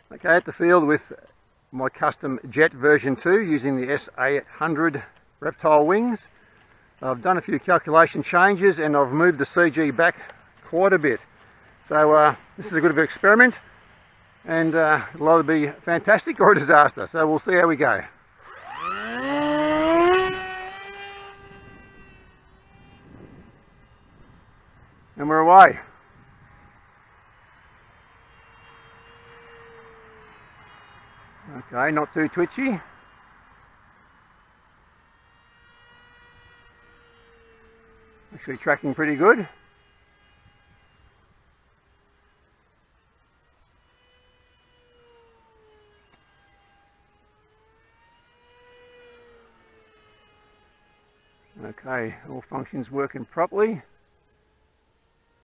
Okay, at the field with my custom jet version 2 using the S800 Reptile Wings. I've done a few calculation changes and I've moved the CG back quite a bit. So this is a good experiment, and it'll either be fantastic or a disaster. So we'll see how we go. And we're away. Okay, not too twitchy. Actually tracking pretty good. Okay, all functions working properly.